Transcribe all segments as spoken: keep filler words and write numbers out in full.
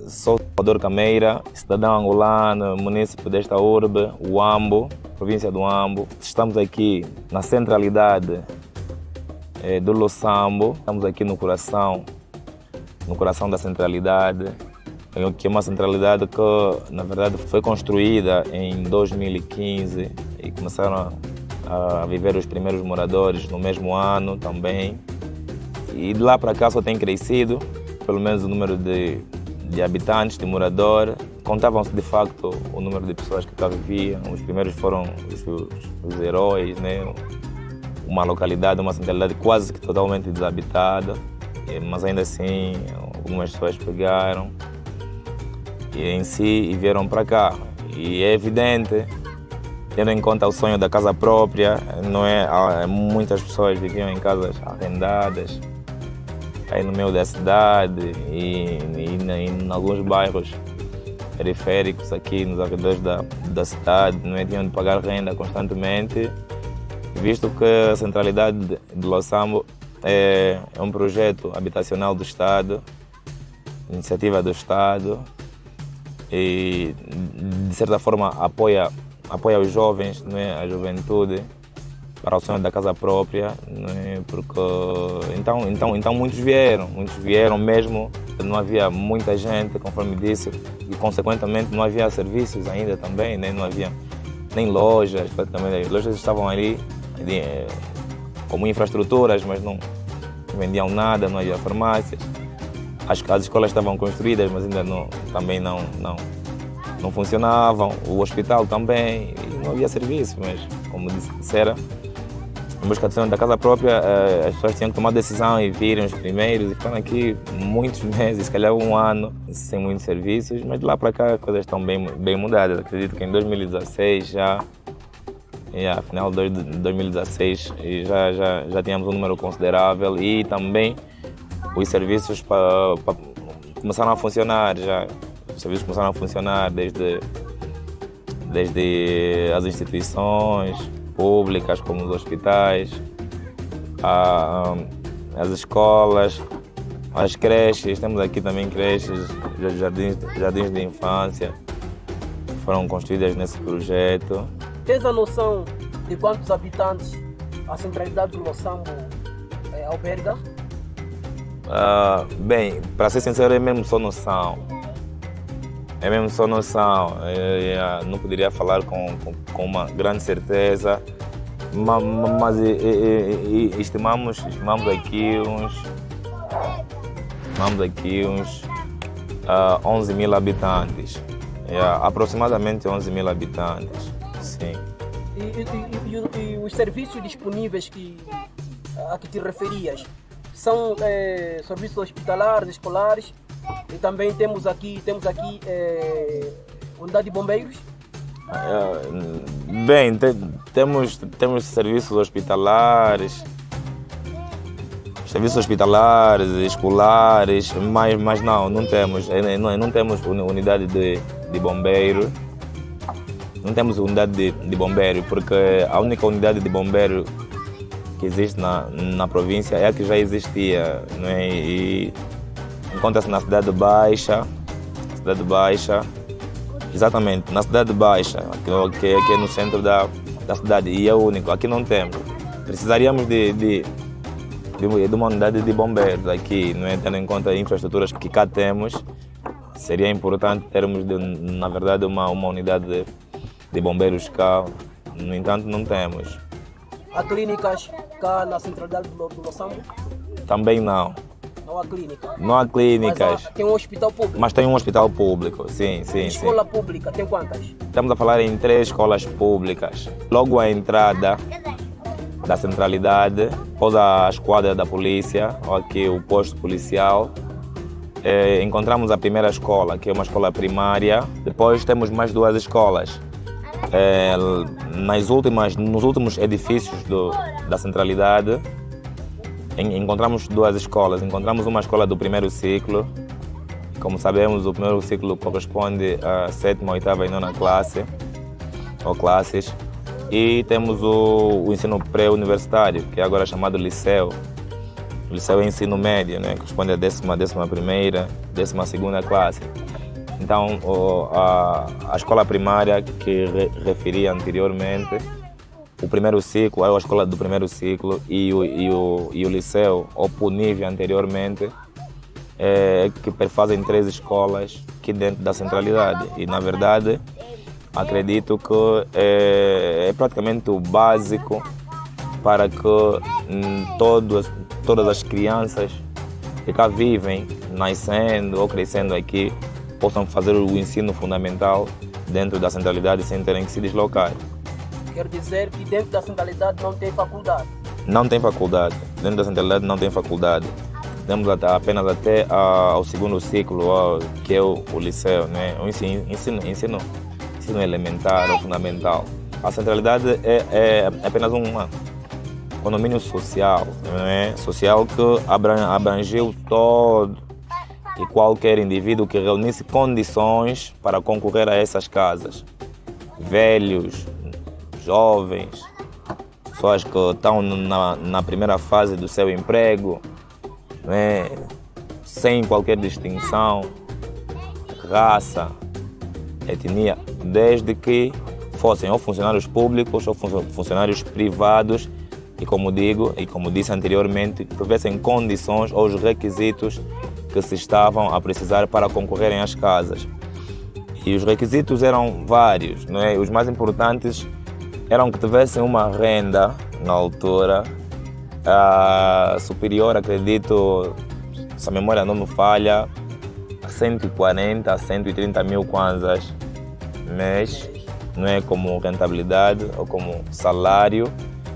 Sou Salvador Cameira, cidadão angolano, munícipe desta urbe, Huambo, província do Huambo. Estamos aqui na centralidade eh, do Loçambo, estamos aqui no coração, no coração da centralidade, que é uma centralidade que, na verdade, foi construída em dois mil e quinze e começaram a, a viver os primeiros moradores no mesmo ano também. E de lá para cá só tem crescido, pelo menos o número de, de habitantes, de moradores. Contavam-se de facto o número de pessoas que cá viviam. Os primeiros foram os, os, os heróis, né? Uma localidade, uma centralidade quase que totalmente desabitada, mas ainda assim algumas pessoas pegaram e em si e vieram para cá. E é evidente, tendo em conta o sonho da casa própria, não é? Muitas pessoas viviam em casas arrendadas, aí no meio da cidade e, e, e em alguns bairros periféricos aqui nos arredores da, da cidade, não é? Tinham de pagar renda constantemente, visto que a centralidade de Loçambo é, é um projeto habitacional do Estado, iniciativa do Estado, e de certa forma apoia, apoia os jovens, não é? A juventude, para o sonho da casa própria, né? Porque então, então, então muitos vieram, muitos vieram mesmo, não havia muita gente, conforme disse, e consequentemente não havia serviços ainda também, né? Não havia nem lojas, praticamente as lojas estavam ali como infraestruturas, mas não vendiam nada, não havia farmácias. As, as escolas estavam construídas, mas ainda não, também não, não, não funcionavam, o hospital também, e não havia serviço, mas como disseram, em busca do sonho da casa própria, as pessoas tinham que tomar decisão e virem os primeiros e ficaram aqui muitos meses, se calhar um ano, sem muitos serviços, mas de lá para cá as coisas estão bem, bem mudadas. Acredito que em dois mil e dezasseis já, yeah, final de dois mil e dezasseis, já, já, já tínhamos um número considerável e também os serviços pa, pa, começaram a funcionar já. Os serviços começaram a funcionar desde, desde as instituições públicas, como os hospitais, a, as escolas, as creches. Temos aqui também creches, jardins, jardins de infância, que foram construídas nesse projeto. Tens a noção de quantos habitantes a centralidade do Loçambo é, alberga? Uh, bem, para ser sincero, é mesmo só noção. É mesmo só noção. Eu, eu não poderia falar com, com, com uma grande certeza, mas, mas e, e, e, estimamos, estimamos aqui uns, estimamos aqui uns uh, onze mil habitantes. Yeah, aproximadamente onze mil habitantes, sim. E, e, e, e os serviços disponíveis que, a que te referias? São é, serviços hospitalares, escolares, e também temos aqui, temos aqui é, unidade de bombeiros? É, bem, te, temos, temos serviços hospitalares, serviços hospitalares, escolares, mas, mas não, não temos, não, não temos unidade de, de bombeiro, não temos unidade de, de bombeiro, porque a única unidade de bombeiro que existe na, na província é a que já existia, não é? E encontra-se na Cidade Baixa, Cidade Baixa, exatamente, na Cidade Baixa, que, que, que é no centro da, da cidade, e é o único, aqui não temos. Precisaríamos de, de, de, de uma unidade de bombeiros aqui, não é? Tendo em conta as infraestruturas que cá temos, seria importante termos, de, na verdade, uma, uma unidade de, de bombeiros cá, no entanto não temos. Há clínicas cá na centralidade do, do Loçambo? Também não. Não há clínica? Não há clínicas. Mas há, tem um hospital público? Mas tem um hospital público, sim, sim, Escola sim. pública, tem quantas? Estamos a falar em três escolas públicas. Logo à entrada da centralidade, após a esquadra da polícia, ou aqui o posto policial, eh, encontramos a primeira escola, que é uma escola primária. Depois temos mais duas escolas. É, nas últimas, nos últimos edifícios do, da centralidade, em, encontramos duas escolas. Encontramos uma escola do primeiro ciclo. Como sabemos, o primeiro ciclo corresponde à sétima, oitava e nona classe, ou classes. E temos o, o ensino pré-universitário, que é agora chamado liceu. O liceu é ensino médio, né? Corresponde à décima, décima primeira, décima segunda classe. Então, a, a escola primária que re, referi anteriormente, o primeiro ciclo, é a escola do primeiro ciclo, e o, e o, e o liceu, ou PUNIV anteriormente, é, que perfazem três escolas aqui dentro da centralidade. E, na verdade, acredito que é, é praticamente o básico para que hum, todos, todas as crianças que cá vivem, nascendo ou crescendo aqui, possam fazer o ensino fundamental dentro da centralidade sem terem que se deslocar. Quer dizer que dentro da centralidade não tem faculdade? Não tem faculdade. Dentro da centralidade não tem faculdade. Temos até, apenas até a, ao segundo ciclo, ó, que é o, o liceu, né? O ensino, ensino, ensino, ensino elementar ou fundamental. A centralidade é, é apenas uma condomínio social, né? Social que abrangeu todo e qualquer indivíduo que reunisse condições para concorrer a essas casas. Velhos, jovens, pessoas que estão na, na primeira fase do seu emprego, né? Sem qualquer distinção, raça, etnia, desde que fossem ou funcionários públicos ou funcionários privados e, como digo, e como disse anteriormente, tivessem condições ou os requisitos que se estavam a precisar para concorrerem às casas. E os requisitos eram vários, não é? Os mais importantes eram que tivessem uma renda, na altura, uh, superior, acredito, se a memória não me falha, a cento e quarenta a cento e trinta mil kwanzas mês, não é? Como rentabilidade ou como salário.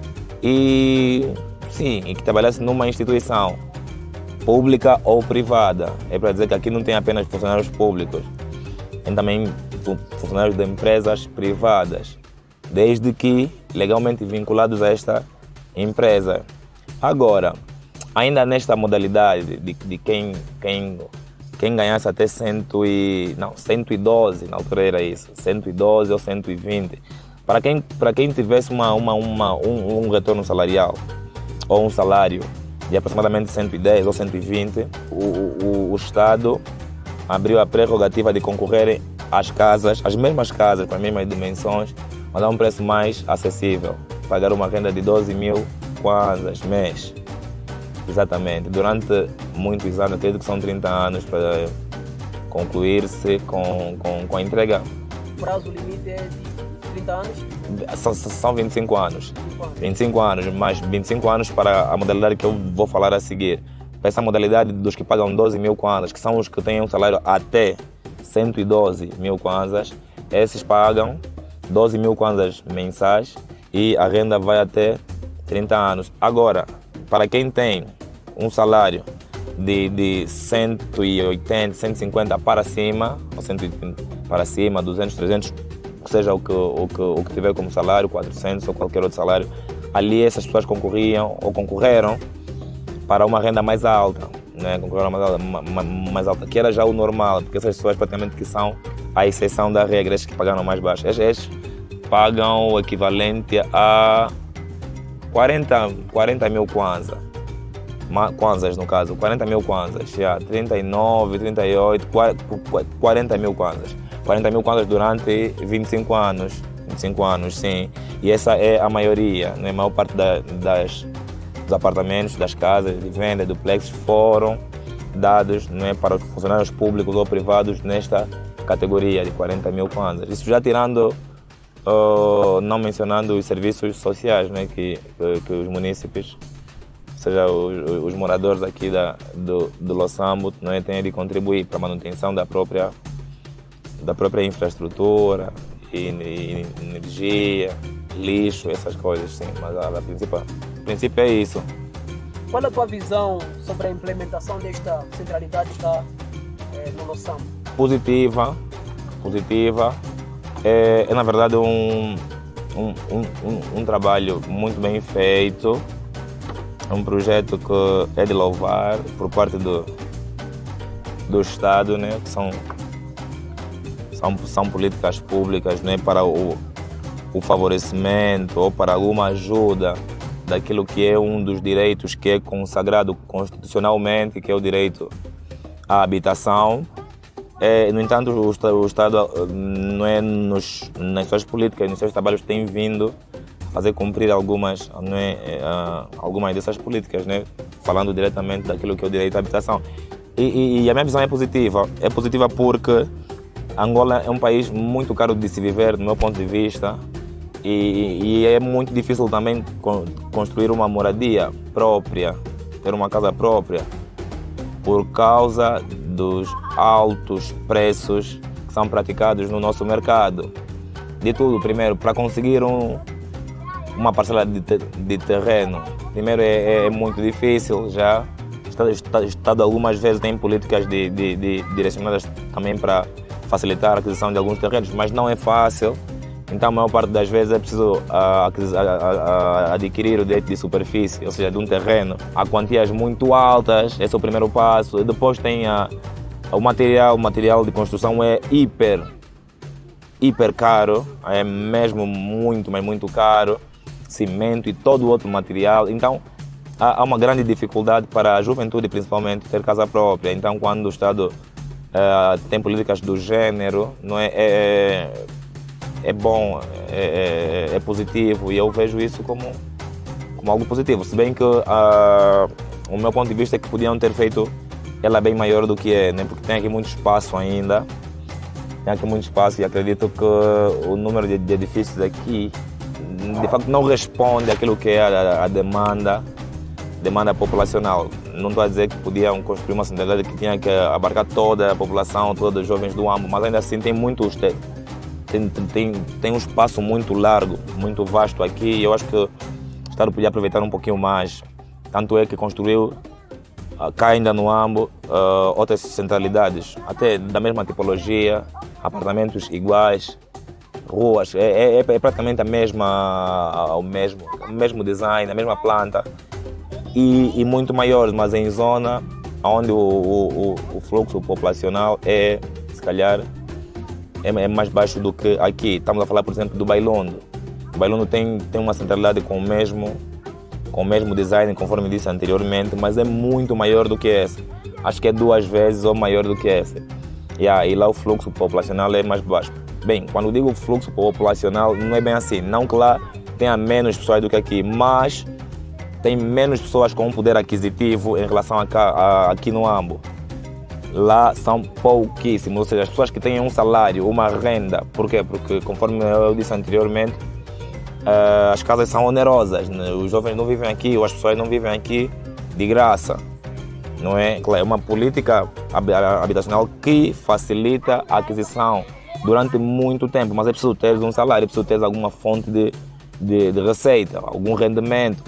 E sim, e que trabalhasse numa instituição pública ou privada. É para dizer que aqui não tem apenas funcionários públicos, tem também funcionários de empresas privadas, desde que legalmente vinculados a esta empresa. Agora, ainda nesta modalidade de, de quem, quem, quem ganhasse até cento e, não, cento e doze, na altura era isso, cento e doze ou cento e vinte, para quem, para quem tivesse uma, uma, uma, um, um retorno salarial ou um salário de aproximadamente cento e dez ou cento e vinte, o, o, o Estado abriu a prerrogativa de concorrer às casas, às mesmas casas, para as mesmas dimensões, mas a um preço mais acessível, pagar uma renda de doze mil kwanzas mês. Exatamente, durante muitos anos, acredito que são trinta anos para concluir-se com, com, com a entrega. O prazo limite é de trinta anos? São, são vinte e cinco anos. vinte e cinco anos, mais vinte e cinco anos para a modalidade que eu vou falar a seguir. Para essa modalidade dos que pagam doze mil kwanzas, que são os que têm um salário até cento e doze mil kwanzas, esses pagam doze mil kwanzas mensais e a renda vai até trinta anos. Agora, para quem tem um salário de, de cento e oitenta, cento e cinquenta para cima, ou cento e vinte para cima, duzentos, trezentos, seja o que, o, que, o que tiver como salário, quatrocentos ou qualquer outro salário, ali essas pessoas concorriam ou concorreram para uma renda mais alta, né? Concorreram mais alta, mais alta, que era já o normal, porque essas pessoas praticamente que são a exceção da regra, esses que pagaram mais baixo. Esses pagam o equivalente a quarenta mil kwanzas, kwanzas no caso, quarenta mil kwanzas, já, trinta e nove, trinta e oito, quarenta mil kwanzas. quarenta mil kwanzas durante vinte e cinco anos, vinte e cinco anos, sim. E essa é a maioria, né? A maior parte da, das, dos apartamentos, das casas de venda, duplexes foram dados, né, para os funcionários públicos ou privados nesta categoria de quarenta mil kwanzas. Isso já tirando, uh, não mencionando os serviços sociais, né, que, que, que os munícipes, ou seja, os, os moradores aqui da, do, do Losambo, né, têm de contribuir para a manutenção da própria da própria infraestrutura, e, e, energia, lixo, essas coisas, sim. Mas a, a, princípio, a princípio é isso. Qual a tua visão sobre a implementação desta centralidade cá, é, no Losambo? Positiva, positiva. É, é na verdade um, um, um, um, um trabalho muito bem feito, é um projeto que é de louvar por parte do, do Estado, né, que são São, são políticas públicas, né, para o, o favorecimento ou para alguma ajuda daquilo que é um dos direitos que é consagrado constitucionalmente, que é o direito à habitação. É, no entanto, o, o Estado não é nos, nas suas políticas, nos seus trabalhos tem vindo a fazer cumprir algumas, não é, uh, algumas dessas políticas, né? Falando diretamente daquilo que é o direito à habitação. E, e, e a minha visão é positiva. É positiva porque Angola é um país muito caro de se viver, do meu ponto de vista, e, e é muito difícil também construir uma moradia própria, ter uma casa própria, por causa dos altos preços que são praticados no nosso mercado. De tudo, primeiro, para conseguir um, uma parcela de, de terreno, primeiro é, é muito difícil já. O Estado algumas vezes tem políticas de, de, de, direcionadas também para facilitar a aquisição de alguns terrenos, mas não é fácil. Então, a maior parte das vezes é preciso a, a, a, adquirir o direito de superfície, ou seja, de um terreno, a quantias muito altas. Esse é o primeiro passo. Depois tem a, o material, o material de construção é hiper, hiper caro, é mesmo muito, mas muito caro. Cimento e todo o outro material. Então, há, há uma grande dificuldade para a juventude, principalmente, ter casa própria. Então, quando o Estado uh, tem políticas do gênero, não é, é É bom, é, é, é positivo, e eu vejo isso como, como algo positivo. Se bem que uh, o meu ponto de vista é que podiam ter feito ela bem maior do que é, né? Porque tem aqui muito espaço ainda, tem aqui muito espaço, e acredito que o número de, de edifícios aqui de facto não responde àquilo que é a, a demanda, demanda populacional. Não estou a dizer que podiam construir uma centralidade que tinha que abarcar toda a população, todos os jovens do Ambo, mas ainda assim tem muitos. Tem, tem, tem um espaço muito largo, muito vasto aqui, e eu acho que o Estado podia aproveitar um pouquinho mais. Tanto é que construiu, cá ainda no Ambo, uh, outras centralidades, até da mesma tipologia, apartamentos iguais, ruas, é, é, é praticamente a mesma, o, mesmo, o mesmo design, a mesma planta, e, e muito maiores, mas em zona onde o, o, o fluxo populacional é, se calhar, é mais baixo do que aqui. Estamos a falar, por exemplo, do Bailondo. O Bailondo tem, tem uma centralidade com o, mesmo, com o mesmo design, conforme disse anteriormente, mas é muito maior do que essa. Acho que é duas vezes ou maior do que essa. Yeah, e lá o fluxo populacional é mais baixo. Bem, quando digo fluxo populacional, não é bem assim. Não que lá tenha menos pessoas do que aqui, mas tem menos pessoas com um poder aquisitivo em relação a cá, a, aqui no Ambo. Lá são pouquíssimos, ou seja, as pessoas que têm um salário, uma renda. Por quê? Porque, conforme eu disse anteriormente, uh, as casas são onerosas, né? Os jovens não vivem aqui, ou as pessoas não vivem aqui de graça, não é? Claro, é uma política habitacional que facilita a aquisição durante muito tempo, mas é preciso ter um salário, é preciso ter alguma fonte de, de, de receita, algum rendimento.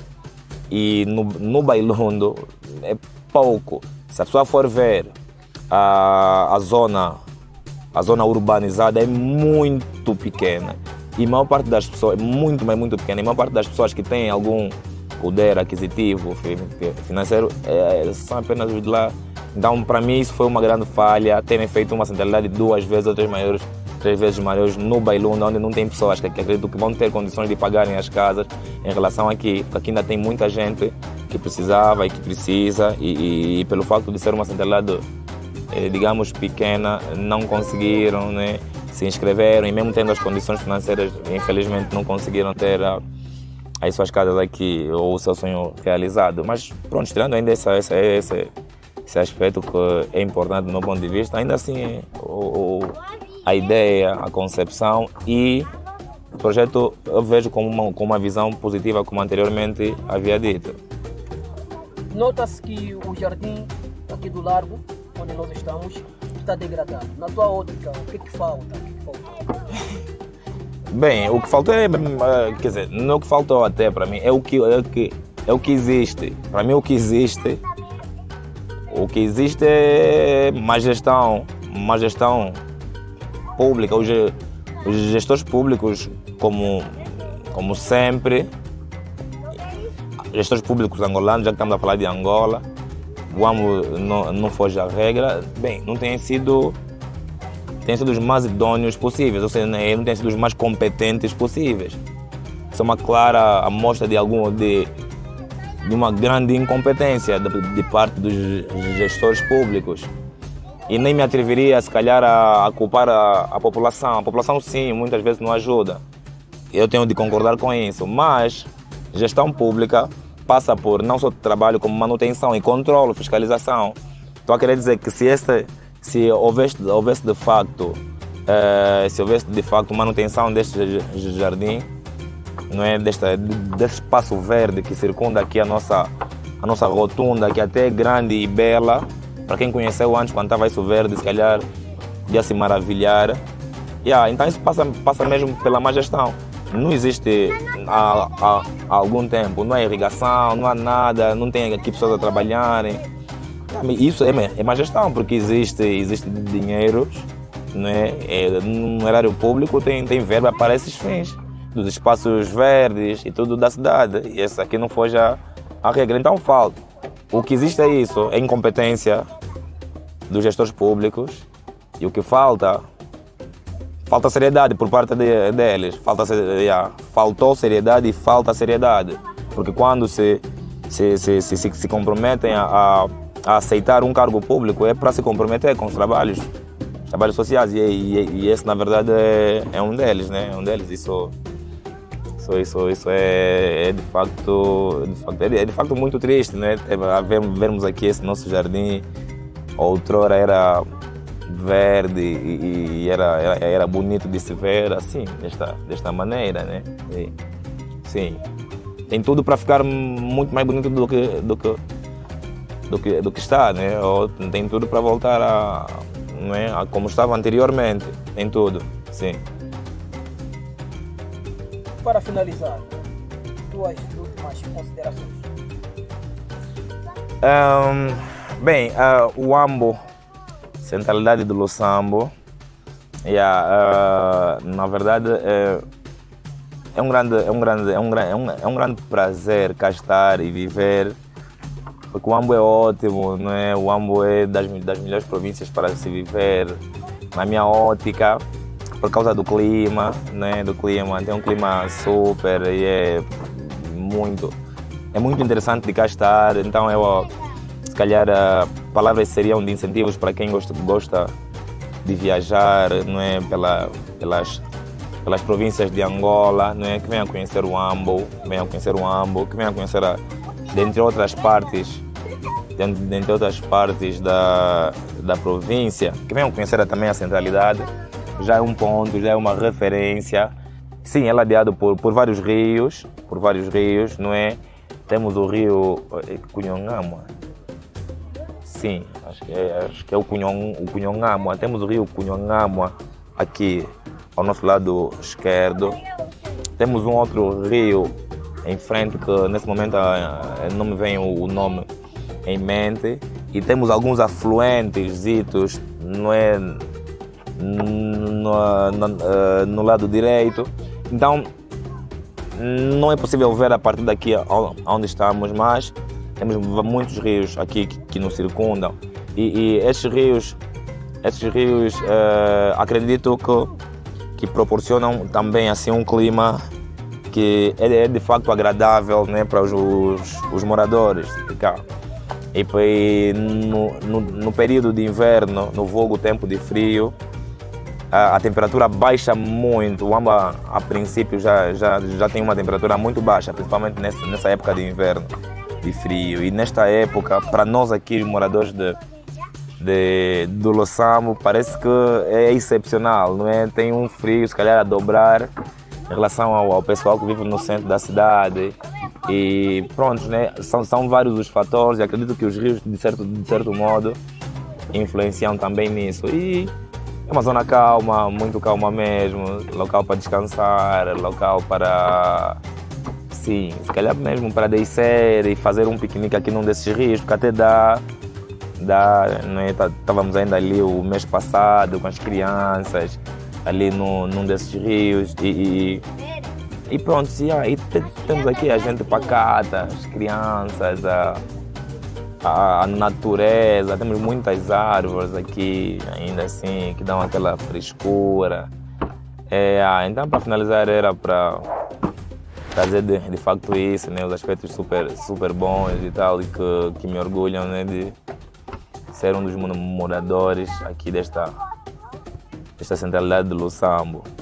E no, no Bailondo é pouco. Se a pessoa for ver, A, a, zona, a zona urbanizada é muito pequena, e a maior parte das pessoas, é muito, mas muito pequena, e a maior parte das pessoas que têm algum poder aquisitivo, financeiro, é, são apenas os de lá. Então, para mim, isso foi uma grande falha, terem feito uma centralidade duas vezes ou três, maiores, três vezes maiores no Bailondo, onde não tem pessoas que, que acredito que vão ter condições de pagarem as casas em relação aqui, porque aqui ainda tem muita gente que precisava e que precisa, e, e, e pelo fato de ser uma centralidade, digamos, pequena, não conseguiram, né, se inscreveram, e mesmo tendo as condições financeiras, infelizmente não conseguiram ter a, as suas casas aqui, ou o seu sonho realizado. Mas pronto, tirando ainda esse, esse, esse, esse aspecto que é importante do meu ponto de vista, ainda assim o, o, a ideia, a concepção e o projeto eu vejo com uma, com uma visão positiva, como anteriormente havia dito. Nota-se que o jardim aqui do Largo, onde nós estamos, está degradado. Na tua ótica, o que é que falta? O que é que faltou? Bem, o que faltou é, quer dizer, não é o que faltou até para mim, é o que, é o que, é o que existe. Para mim o que existe, o que existe é má gestão, má gestão pública. Os, os gestores públicos, como, como sempre, gestores públicos angolanos, já que estamos a falar de Angola, o Ambo não, não foge à regra, bem, não tem sido, tem sido os mais idôneos possíveis, ou seja, não tem sido os mais competentes possíveis. Isso é uma clara amostra de, algum, de, de uma grande incompetência de, de parte dos gestores públicos. e nem me atreveria, se calhar, a, a culpar a, a população. A população, sim, muitas vezes não ajuda. Eu tenho de concordar com isso, mas gestão pública passa por não só trabalho, como manutenção e controle, fiscalização. Estou a querer dizer que se, este, se houvesse, houvesse de facto, eh, se houvesse de facto manutenção deste jardim, não é, deste, deste espaço verde que circunda aqui a nossa, a nossa rotunda, que até é grande e bela. Para quem conheceu antes, quando estava isso verde, se calhar ia se maravilhar. Yeah, então isso passa, passa mesmo pela má gestão. Não existe há, há, há algum tempo, não há irrigação, não há nada, não tem aqui pessoas a trabalharem. Isso é, é má gestão, porque existe, existe dinheiro, não é? É, no erário público tem, tem verba para esses fins, dos espaços verdes e tudo da cidade. E essa aqui não foi já a regra, então falta. O que existe é isso, é incompetência dos gestores públicos, e o que falta, falta seriedade por parte de, deles. Falta, yeah, faltou seriedade e falta seriedade, porque quando se, se, se, se, se, se comprometem a, a, a aceitar um cargo público, é para se comprometer com os trabalhos, trabalhos sociais, e, e, e esse na verdade é, é um deles, né? É um deles. Isso, isso, isso, isso é, é, de facto, de facto, é de facto muito triste, né? Vermos aqui esse nosso jardim, outrora era verde e, e era, era, era bonito de se ver assim, desta, desta maneira, né? E, sim, tem tudo para ficar muito mais bonito do que, do que, do que, do que está, né? Ou tem tudo para voltar a, não é, a como estava anteriormente, tem tudo, sim. Para finalizar, tuas últimas considerações. Um, bem, uh, o Uambo, centralidade do Losambo, yeah, uh, na verdade é, é, um grande, é, um grande, é, um, é, um, é um grande prazer cá estar e viver, porque o Uambo é ótimo, não é? O Uambo é das, das melhores províncias para se viver, na minha ótica, por causa do clima, né? Do clima, tem um clima super e é muito, é muito interessante de cá estar. Então eu, se calhar, palavras seriam de incentivos para quem gosta, gosta de viajar, não é? Pela, pelas, pelas províncias de Angola, não é? Que venham conhecer o Uambo, venham conhecer o Uambo, que venham conhecer, a, dentre outras partes, dentre, dentre outras partes da, da província, que venham conhecer também a centralidade. Já é um ponto, já é uma referência. Sim, é ladeado por, por vários rios, por vários rios, não é? Temos o rio Cunhongamua. Sim, acho que é, acho que é o, Cunhon, o Cunhongamua. Temos o rio Cunhongamua aqui ao nosso lado esquerdo. Temos um outro rio em frente que nesse momento não me vem o nome em mente. E temos alguns afluentes, não é? No, no, no lado direito. Então não é possível ver a partir daqui onde estamos, mas temos muitos rios aqui que, que nos circundam e, e estes rios, estes rios uh, acredito que, que proporcionam também assim um clima que é, é de facto agradável, né, para os, os, os moradores de cá. E, e no, no, no período de inverno, no vulgo tempo de frio, A, a temperatura baixa muito. O Uambo, a, a princípio, já, já, já tem uma temperatura muito baixa, principalmente nessa, nessa época de inverno, de frio. E nesta época, para nós aqui, moradores de, de, do Losambo, parece que é excepcional, não é? Tem um frio, se calhar, a dobrar em relação ao, ao pessoal que vive no centro da cidade. E pronto, né? São, são vários os fatores, e acredito que os rios, de certo, de certo modo, influenciam também nisso. E é uma zona calma, muito calma mesmo, local para descansar, local para, sim, se calhar mesmo para descer e fazer um piquenique aqui num desses rios, porque até dá, dá, né? Estávamos ainda ali o mês passado com as crianças, ali no, num desses rios e, e, e pronto, sim, e temos aqui a gente pacata, as crianças, a, a natureza, temos muitas árvores aqui, ainda assim, que dão aquela frescura. É, então, para finalizar, era para trazer de, de facto isso, né, os aspectos super, super bons e tal, e que, que me orgulham, né, de, ser um dos moradores aqui desta, desta centralidade de Loçambo.